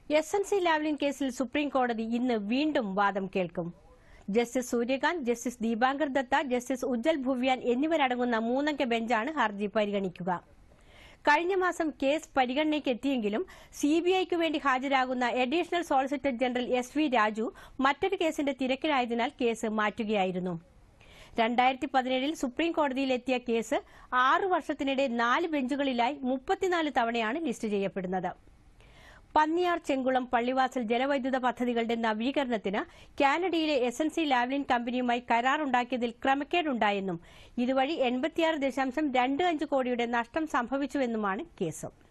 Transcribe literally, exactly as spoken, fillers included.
എൻ.സ Lavalin കേസിൽ supreme കോടതി ഇന്ന് വീണ്ടും വാദം കേൾക്കും. Justice Surya Kant, justice Dipankar Datta, justice Ujjal Bhuyan എന്നിവരടങ്ങുന്ന മൂന്നംഗ ബെഞ്ചാണ് ഹർജി പരിഗണിക്കുക. കഴിഞ്ഞ മാസം കേസ് പരിഗണനയ്ക്കെത്തിയെങ്കിലും സിബിഐക്ക് വേണ്ടി ഹാജരാകുന്ന additional solicitor general S V Raju മറ്റൊരു കേസിന്റെ തിരക്കിലായതിനാൽ കേസ് മാറ്റുകയായിരുന്നു. രണ്ടായിരത്തി പതിനേഴിൽ സുപ്രീം കോടതിയിലെത്തിയ കേസ് ആറു വർഷത്തിനിടെ നാല് ബെഞ്ചുകളിലായി മുപ്പത്തിനാല് തവണയാണ് ലിസ്റ്റ് ചെയ്യപ്പെടുന്നത്. പന്നിയാർ, ചെങ്കുളം, പള്ളിവാസൽ ജലവൈദ്യുത പദ്ധതികളുടെ നവീകരണത്തിന് കാനഡയിലെ എൻ.സ ലാവ്ലിൻ കമ്പനിയുമായി കരാറുണ്ടാക്കിയതിൽ ക്രമക്കേടുണ്ടായെന്നും ഇതുവഴി എൺപത്തിയാറ് ദശാംശം രണ്ട് അഞ്ച് കോടിയുടെ നഷ്ടം സംഭവിച്ചുവെന്നുമാണ് കേസ്.